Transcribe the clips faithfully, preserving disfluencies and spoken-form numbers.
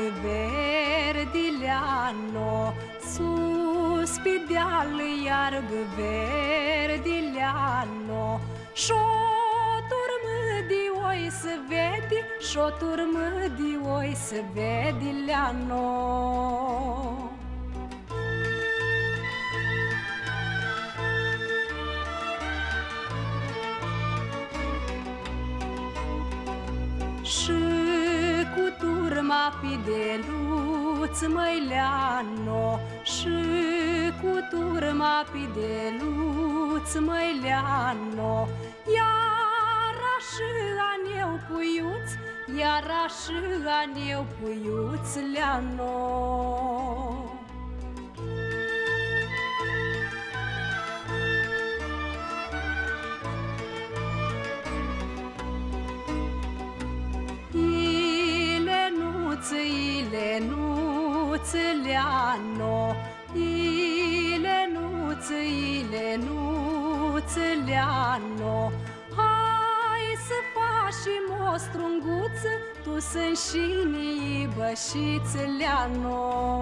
verdileano, sus pe deal iarg verdileano. Și-o turmă de oi se vede, și-o turmă de oi se vedileano. Și cu turma pe deluț măileano, și cu turma pe deluț măileano. Iara și aneu puiuț, iara și aneu puiuț leano. Ilenuț leano, Ilenuț, Ilenuț leano. Hai să faci o strunguță, tu sunt și nibășiță leano.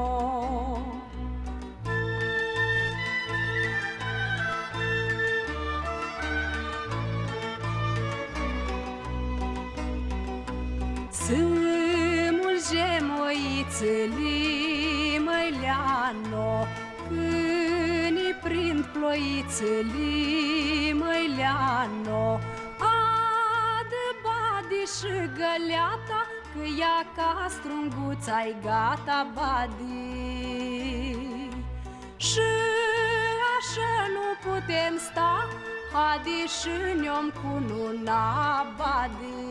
Moițele măileano, când-i prind ploițele măileano. Adă badi și găleata, că ea ca strunguța-i gata badi. Și așa nu putem sta, hadi și ne-om cununa badi.